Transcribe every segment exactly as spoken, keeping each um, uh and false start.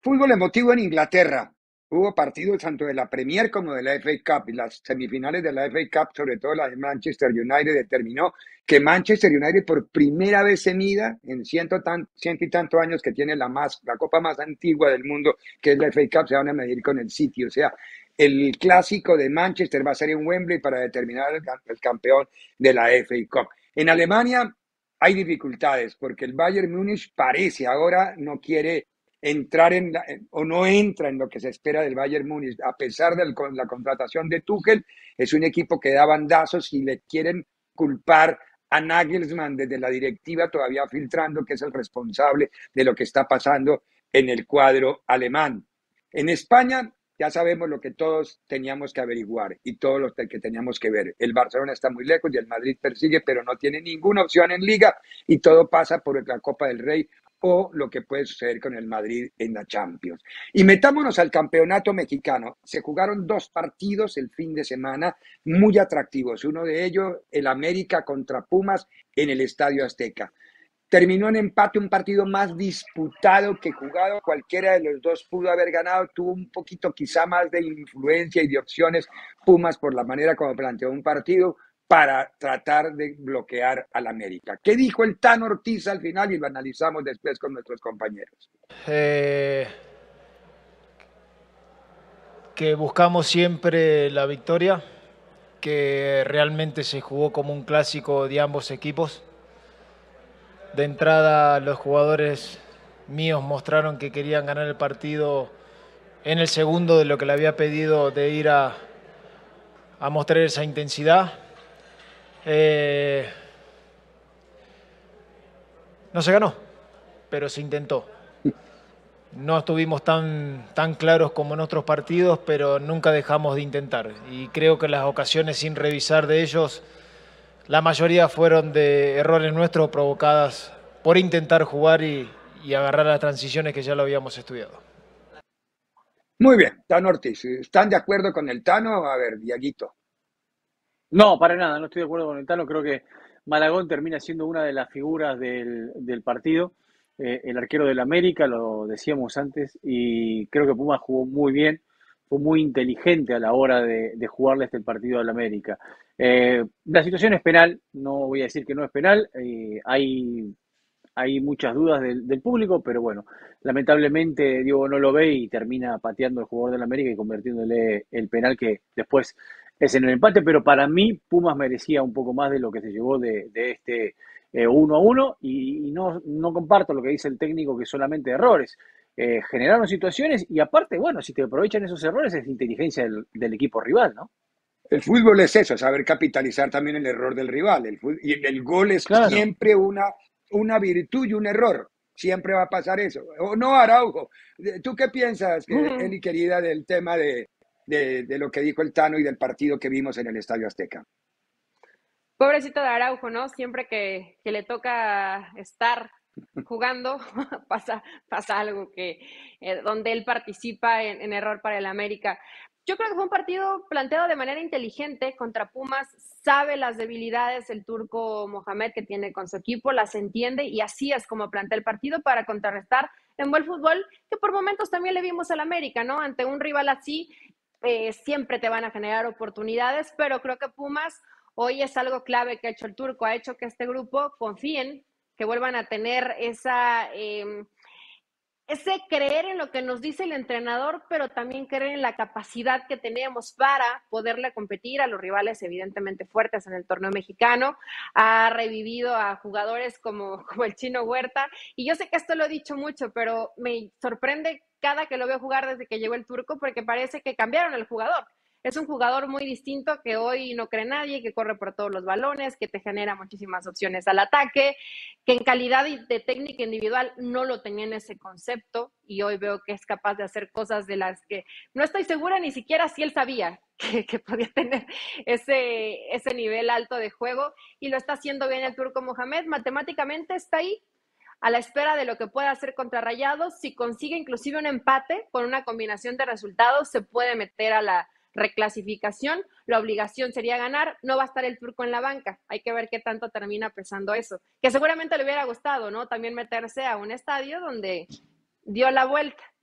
Fútbol emotivo en Inglaterra. Hubo partidos tanto de la Premier como de la F A Cup y las semifinales de la F A Cup, sobre todo la de Manchester United, determinó que Manchester United por primera vez se mida en ciento, tan, ciento y tantos años que tiene la, más, la copa más antigua del mundo, que es la F A Cup, se van a medir con el City. O sea, el clásico de Manchester va a ser en Wembley para determinar el, el campeón de la F A Cup. En Alemania hay dificultades porque el Bayern Múnich parece ahora no quiere entrar en la, o no entra en lo que se espera del Bayern Múnich, a pesar de la contratación de Tuchel, es un equipo que da bandazos y le quieren culpar a Nagelsmann desde la directiva, todavía filtrando que es el responsable de lo que está pasando en el cuadro alemán. En España ya sabemos lo que todos teníamos que averiguar y todo lo que teníamos que ver. El Barcelona está muy lejos y el Madrid persigue, pero no tiene ninguna opción en Liga y todo pasa por la Copa del Rey o lo que puede suceder con el Madrid en la Champions. Y metámonos al campeonato mexicano. Se jugaron dos partidos el fin de semana muy atractivos. Uno de ellos, el América contra Pumas en el Estadio Azteca. Terminó en empate, un partido más disputado que jugado. Cualquiera de los dos pudo haber ganado. Tuvo un poquito quizá más de influencia y de opciones Pumas por la manera como planteó un partido para tratar de bloquear al América. ¿Qué dijo el Tan Ortiz al final? Y lo analizamos después con nuestros compañeros. Eh, que buscamos siempre la victoria, que realmente se jugó como un clásico de ambos equipos. De entrada, los jugadores míos mostraron que querían ganar el partido en el segundo de lo que le había pedido de ir a, a mostrar esa intensidad. Eh, no se ganó, pero se intentó. No estuvimos tan, tan claros como en otros partidos, pero nunca dejamos de intentar. Y creo que las ocasiones sin revisar de ellos, la mayoría fueron de errores nuestros provocadas por intentar jugar y, y agarrar las transiciones que ya lo habíamos estudiado. Muy bien, Tan Ortiz. ¿Están de acuerdo con el Tano? A ver, Diaguito. No, para nada, no estoy de acuerdo con el Tano. Creo que Malagón termina siendo una de las figuras del, del partido. Eh, el arquero del América, lo decíamos antes, y creo que Pumas jugó muy bien, fue muy inteligente a la hora de, de jugarle este partido al América. Eh, la situación es penal, no voy a decir que no es penal, eh, hay, hay muchas dudas del, del público, pero bueno, lamentablemente Diego no lo ve y termina pateando el jugador del América y convirtiéndole el penal que después es en el empate, pero para mí Pumas merecía un poco más de lo que se llevó de, de este eh, uno a uno y, y no, no comparto lo que dice el técnico que solamente errores. Eh, generaron situaciones y aparte, bueno, si te aprovechan esos errores es inteligencia del, del equipo rival, ¿no? El fútbol es eso, saber capitalizar también el error del rival. El fútbol, y el gol es Claro. siempre una, una virtud y un error. Siempre va a pasar eso. ¿O no, Araujo? ¿Tú qué piensas, que, Eli querida, del tema de, de, de lo que dijo el Tano y del partido que vimos en el Estadio Azteca? Pobrecito de Araujo, ¿no? Siempre que, que le toca estar jugando, pasa, pasa algo que eh, donde él participa en, en error para el América. Yo creo que fue un partido planteado de manera inteligente contra Pumas, sabe las debilidades el turco Mohamed que tiene con su equipo, las entiende y así es como plantea el partido para contrarrestar en buen fútbol, que por momentos también le vimos al América, ¿no? Ante un rival así, eh, siempre te van a generar oportunidades, pero creo que Pumas hoy es algo clave que ha hecho el turco, ha hecho que este grupo confíen, que vuelvan a tener esa, eh, ese creer en lo que nos dice el entrenador, pero también creer en la capacidad que tenemos para poderle competir a los rivales evidentemente fuertes en el torneo mexicano. Ha revivido a jugadores como, como el Chino Huerta, y yo sé que esto lo he dicho mucho, pero me sorprende cada que lo veo jugar desde que llegó el turco, porque parece que cambiaron el jugador. Es un jugador muy distinto que hoy no cree nadie, que corre por todos los balones, que te genera muchísimas opciones al ataque, que en calidad de técnica individual no lo tenía en ese concepto y hoy veo que es capaz de hacer cosas de las que no estoy segura ni siquiera si él sabía que, que podía tener ese, ese nivel alto de juego y lo está haciendo bien el turco Mohamed. Matemáticamente está ahí a la espera de lo que pueda hacer contra Rayados. Si consigue inclusive un empate con una combinación de resultados, se puede meter a la reclasificación. La obligación sería ganar, no va a estar el turco en la banca, hay que ver qué tanto termina pesando eso, que seguramente le hubiera gustado, ¿no? También meterse a un estadio donde dio la vuelta,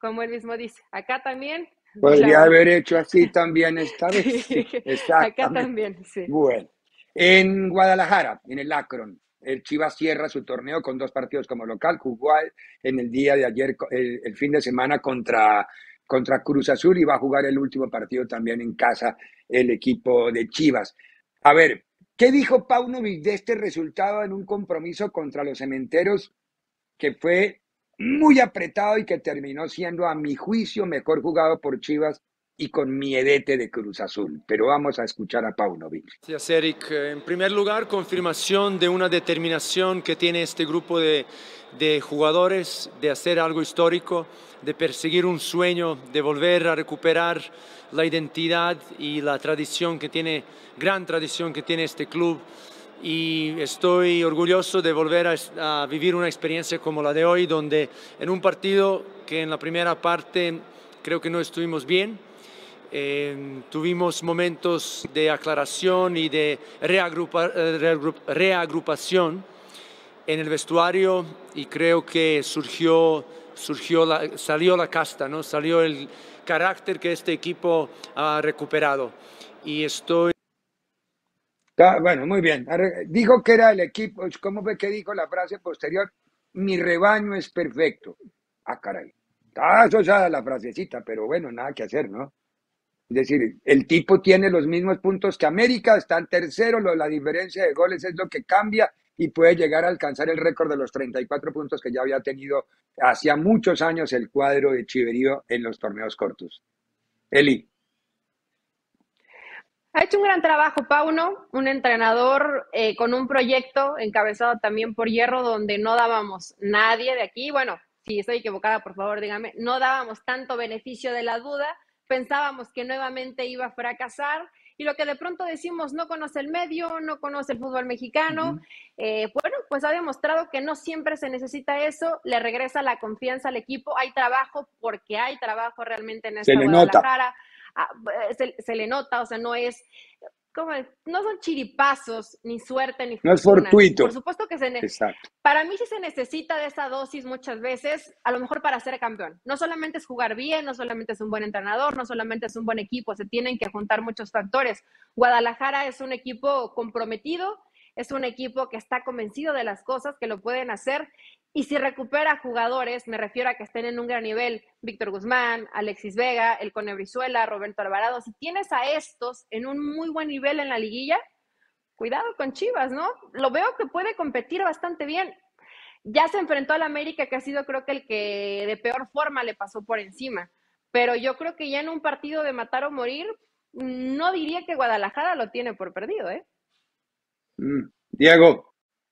como él mismo dice, acá también. Podría haber hecho así también esta vez. Sí, exactamente. Acá también, sí. Bueno, en Guadalajara, en el Akron, el Chivas cierra su torneo con dos partidos como local. Jugó en el día de ayer, el, el fin de semana, contra, contra Cruz Azul, y va a jugar el último partido también en casa el equipo de Chivas. A ver, ¿qué dijo Paunovic de este resultado en un compromiso contra los Cementeros que fue muy apretado y que terminó siendo, a mi juicio, mejor jugado por Chivas y con miedete de Cruz Azul? Pero vamos a escuchar a Paunovic. Gracias, Eric. En primer lugar, confirmación de una determinación que tiene este grupo de, de jugadores de hacer algo histórico, de perseguir un sueño, de volver a recuperar la identidad y la tradición que tiene, gran tradición que tiene este club. Y estoy orgulloso de volver a, a vivir una experiencia como la de hoy, donde en un partido que en la primera parte creo que no estuvimos bien, eh, tuvimos momentos de aclaración y de reagrupa, reagrup, reagrupación en el vestuario, y creo que surgió, surgió la, salió la casta, ¿no? Salió el carácter que este equipo ha recuperado. Y estoy... Bueno, muy bien. Dijo que era el equipo. ¿Cómo fue que dijo la frase posterior? Mi rebaño es perfecto. Ah, caray. Ah, eso es la frasecita, pero bueno, nada que hacer, ¿no? Es decir, el tipo tiene los mismos puntos que América, está en tercero, lo, la diferencia de goles es lo que cambia, y puede llegar a alcanzar el récord de los treinta y cuatro puntos que ya había tenido hacía muchos años el cuadro de Chiverío en los torneos cortos. Eli. Ha hecho un gran trabajo Pauno, un entrenador eh, con un proyecto encabezado también por Hierro, donde no dábamos nadie de aquí, bueno, si estoy equivocada, por favor, dígame, no dábamos tanto beneficio de la duda, pensábamos que nuevamente iba a fracasar, y lo que de pronto decimos, no conoce el medio, no conoce el fútbol mexicano, uh-huh. eh, bueno, pues ha demostrado que no siempre se necesita eso, le regresa la confianza al equipo, hay trabajo porque hay trabajo realmente en esta Guadalajara. Nota. Se, se le nota, o sea, no es, como, no son chiripazos, ni suerte, ni fortuna. No es fortuito. Por supuesto que se necesita. Para mí sí se necesita de esa dosis muchas veces, a lo mejor para ser campeón. No solamente es jugar bien, no solamente es un buen entrenador, no solamente es un buen equipo, se tienen que juntar muchos factores. Guadalajara es un equipo comprometido, es un equipo que está convencido de las cosas, que lo pueden hacer. Y si recupera jugadores, me refiero a que estén en un gran nivel, Víctor Guzmán, Alexis Vega, el Cone Brizuela, Roberto Alvarado, si tienes a estos en un muy buen nivel en la liguilla, cuidado con Chivas, ¿no? Lo veo que puede competir bastante bien. Ya se enfrentó al América, que ha sido creo que el que de peor forma le pasó por encima, pero yo creo que ya en un partido de matar o morir, no diría que Guadalajara lo tiene por perdido, ¿eh? Mm. Diego.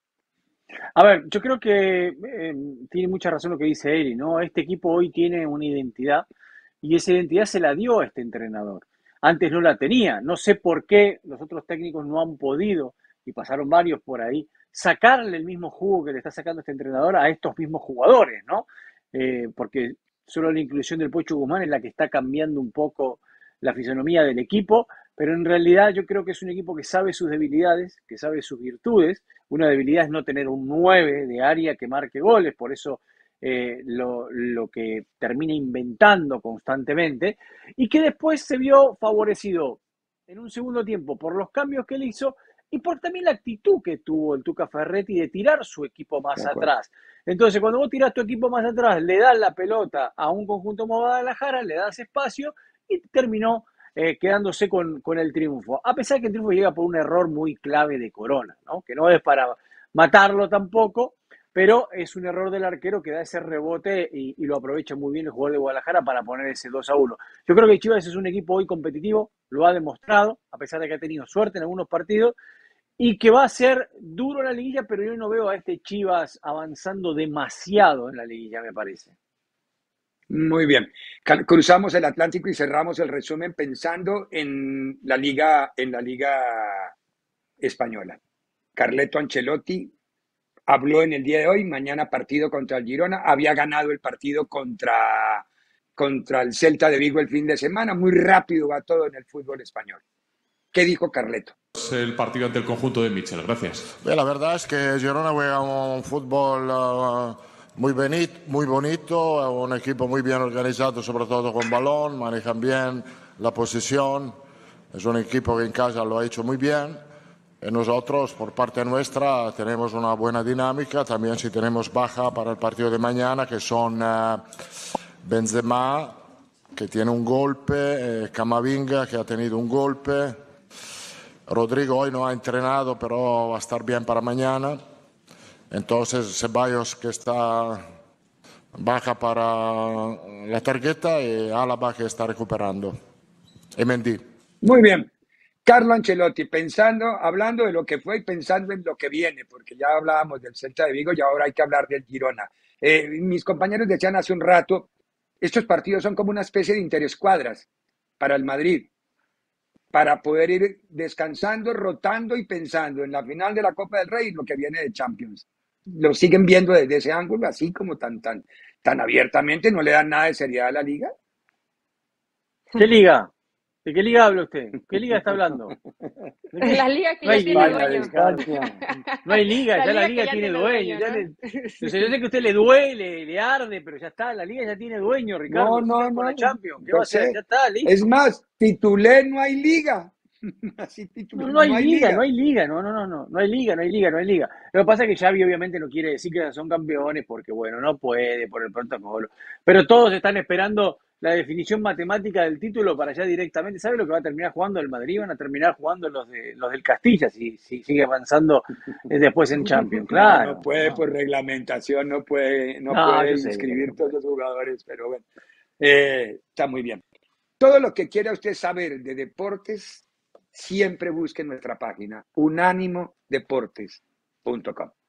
A ver, yo creo que eh, tiene mucha razón lo que dice Eli, ¿no? Este equipo hoy tiene una identidad, y esa identidad se la dio a este entrenador. Antes no la tenía. No sé por qué los otros técnicos no han podido, y pasaron varios por ahí, sacarle el mismo jugo que le está sacando este entrenador a estos mismos jugadores, ¿no? Eh, porque solo la inclusión del Pocho Guzmán es la que está cambiando un poco la fisonomía del equipo, pero en realidad yo creo que es un equipo que sabe sus debilidades, que sabe sus virtudes. Una debilidad es no tener un nueve de área que marque goles, por eso eh, lo, lo que termina inventando constantemente, y que después se vio favorecido en un segundo tiempo por los cambios que él hizo y por también la actitud que tuvo el Tuca Ferretti de tirar su equipo más atrás. Entonces, cuando vos tirás tu equipo más atrás, le das la pelota a un conjunto como Guadalajara, le das espacio y terminó Eh, quedándose con, con el triunfo, a pesar que el triunfo llega por un error muy clave de Corona, ¿no? Que no es para matarlo tampoco, pero es un error del arquero que da ese rebote y, y lo aprovecha muy bien el jugador de Guadalajara para poner ese dos a uno. Yo creo que Chivas es un equipo hoy competitivo, lo ha demostrado, a pesar de que ha tenido suerte en algunos partidos, y que va a ser duro en la liguilla, pero yo no veo a este Chivas avanzando demasiado en la liguilla, me parece. Muy bien. Cruzamos el Atlántico y cerramos el resumen pensando en la liga, en la liga española. Carleto Ancelotti habló en el día de hoy, mañana partido contra el Girona, había ganado el partido contra, contra el Celta de Vigo el fin de semana, muy rápido va todo en el fútbol español. ¿Qué dijo Carleto? El partido ante el conjunto de Michel, gracias. Bé, la verdad es que Girona juega un fútbol uh, muy, bonito, muy bonito, un equipo muy bien organizado, sobre todo con balón, manejan bien la posesión. Es un equipo que en casa lo ha hecho muy bien. Y nosotros, por parte nuestra, tenemos una buena dinámica. También si tenemos baja para el partido de mañana, que son uh, Benzema, que tiene un golpe, eh, Camavinga, que ha tenido un golpe. Rodrigo hoy no ha entrenado, pero va a estar bien para mañana. Entonces Ceballos, que está baja para la tarjeta, y Álava, que está recuperando. Y Mendy. Muy bien. Carlo Ancelotti, pensando, hablando de lo que fue y pensando en lo que viene, porque ya hablábamos del Celta de Vigo y ahora hay que hablar del Girona. Eh, mis compañeros decían hace un rato, estos partidos son como una especie de interescuadras para el Madrid, para poder ir descansando, rotando y pensando en la final de la Copa del Rey y lo que viene de Champions. Lo siguen viendo desde ese ángulo, así como tan, tan, tan abiertamente, no le dan nada de seriedad a la liga. ¿Qué liga? ¿De qué liga habla usted? ¿Qué liga está hablando? ¿De qué? La liga que No ya hay tiene liga, dueño. no hay liga, La ya la liga liga que ya tiene tiene dueño. dueño, ya ¿no? le- yo sé, yo sé que a usted le duele, le arde, pero ya está, la liga ya tiene dueño, Ricardo. No, no, Sigan con la no, Champions, ¿qué va yo a hacer? sé. Ya está, Es listo. más, titulé, no hay liga. Así titulé, No, no hay no hay liga, liga. no hay liga, no, no, no, no, no hay liga, no hay liga, no hay liga. Lo que pasa es que Xavi obviamente no quiere decir que son campeones porque, bueno, no puede por el protocolo. Pero todos están esperando la definición matemática del título para allá directamente. ¿Sabe lo que va a terminar jugando el Madrid? Van a terminar jugando los de los del Castilla si, si sigue avanzando eh, después en Champions. No, no Claro, puede no, por reglamentación, no puede, no no, puede yo sé que inscribir no todos puede. los jugadores, pero bueno, eh, está muy bien. Todo lo que quiera usted saber de deportes, siempre busque en nuestra página, unánimo deportes punto com.